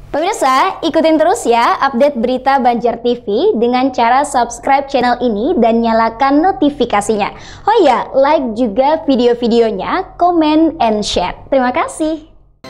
Pemirsa, ikutin terus ya update berita Banjar TV dengan cara subscribe channel ini dan nyalakan notifikasinya. Oh ya, like juga video-videonya, comment and share. Terima kasih.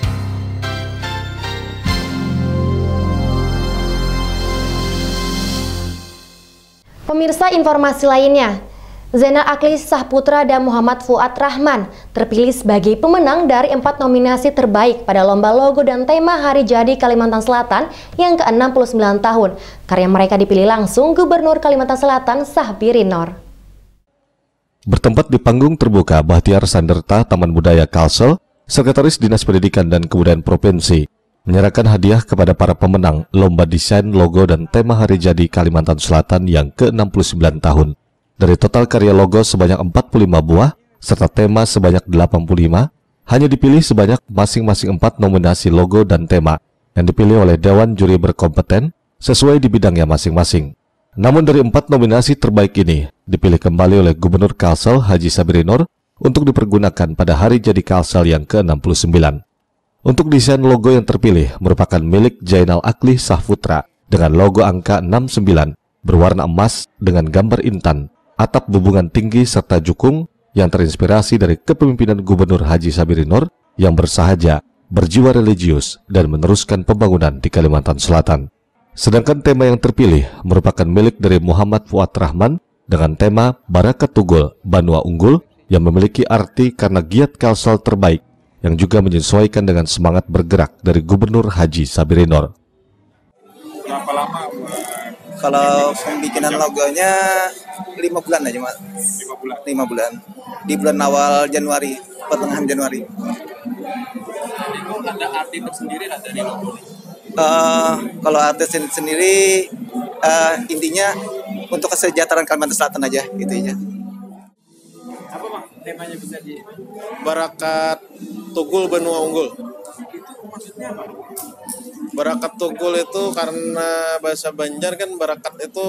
Pemirsa, informasi lainnya, Zainal Akli Sahputra dan Muhammad Fuad Rahman terpilih sebagai pemenang dari 4 nominasi terbaik pada Lomba Logo dan Tema Hari Jadi Kalimantan Selatan yang ke-69 tahun. Karya mereka dipilih langsung Gubernur Kalimantan Selatan Sahbiri Noor. Bertempat di panggung terbuka, Bahtiar Sanderta Taman Budaya Kalsel, Sekretaris Dinas Pendidikan dan Kebudayaan Provinsi, menyerahkan hadiah kepada para pemenang Lomba Desain Logo dan Tema Hari Jadi Kalimantan Selatan yang ke-69 tahun. Dari total karya logo sebanyak 45 buah, serta tema sebanyak 85, hanya dipilih sebanyak masing-masing 4 nominasi logo dan tema yang dipilih oleh Dewan Juri berkompeten sesuai di bidangnya masing-masing. Namun dari 4 nominasi terbaik ini, dipilih kembali oleh Gubernur Kalsel Haji Sahbiri Noor untuk dipergunakan pada Hari Jadi Kalsel yang ke-69. Untuk desain logo yang terpilih merupakan milik Zainal Akli Sahputra dengan logo angka 69 berwarna emas dengan gambar intan, atap bubungan tinggi serta jukung yang terinspirasi dari kepemimpinan Gubernur Haji Sahbiri Noor yang bersahaja, berjiwa religius, dan meneruskan pembangunan di Kalimantan Selatan. Sedangkan tema yang terpilih merupakan milik dari Muhammad Fuad Rahman dengan tema Barakat Tugul, Banua Unggul yang memiliki arti karena giat Kalsel terbaik yang juga menyesuaikan dengan semangat bergerak dari Gubernur Haji Sahbiri Noor. Berapa lama? Kalau pembikinan logonya 5 bulan aja, Mas. 5 bulan. 5 bulan. Di bulan awal Januari, pertengahan Januari. Itu ada arti tersendiri lah dari logo ini? Kalau artis sendiri, intinya untuk kesejahteraan Kalimantan Selatan aja, gitu aja. Apa Bang temanya bisa di? Barakat Tugul Banua Unggul. Itu maksudnya apa? Barakat Tugul itu karena bahasa Banjar kan barakat itu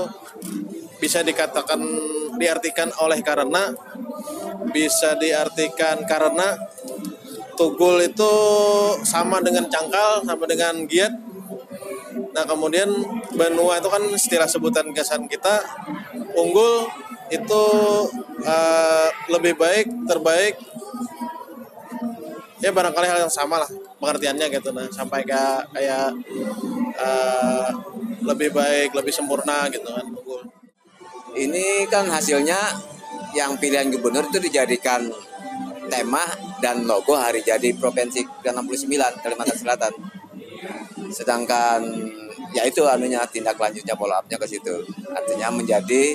bisa dikatakan diartikan oleh karena, bisa diartikan karena. Tugul itu sama dengan cangkal, sama dengan giat. Nah kemudian Banua itu kan istilah sebutan kesan kita. Unggul itu lebih baik, terbaik. Ya barangkali hal yang sama lah pengertiannya gitu. Nah sampai kayak lebih baik, lebih sempurna gitu kan. Unggul. Ini kan hasilnya yang pilihan gubernur itu dijadikan tema dan logo Hari Jadi Provinsi ke-69 Kalimantan Selatan. Sedangkan ya itu tindak lanjutnya follow up-nya ke situ. Artinya menjadi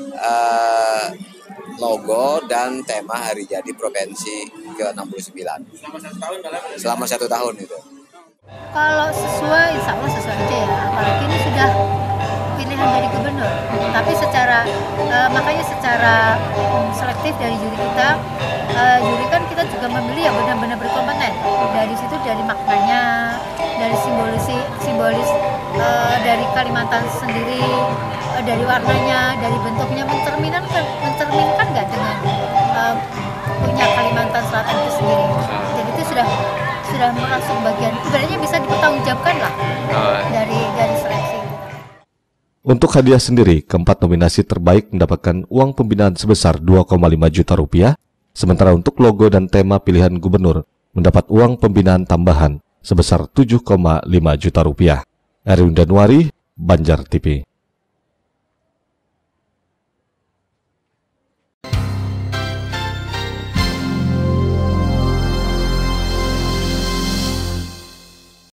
logo dan tema Hari Jadi Provinsi ke-69. Selama 1 tahun itu. Kalau sesuai, insya Allah sesuai aja ya. Apalagi ini sudah pilihan dari gubernur. Tapi makanya secara selektif dari juri kita, juri kan kita juga memilih ya benar-benar berkompeten. Dari situ, dari maknanya, dari simbolis dari Kalimantan sendiri, dari warnanya, dari bentuknya mencerminkan nggak dengan punya Kalimantan Selatan itu sendiri. Jadi itu sudah masuk bagian, sebenarnya bisa dipertanggungjawabkan lah dari seleksi. Untuk hadiah sendiri, keempat nominasi terbaik mendapatkan uang pembinaan sebesar 2,5 juta rupiah, sementara untuk logo dan tema pilihan gubernur mendapat uang pembinaan tambahan sebesar 7,5 juta rupiah. Erwin Januari, Banjar TV.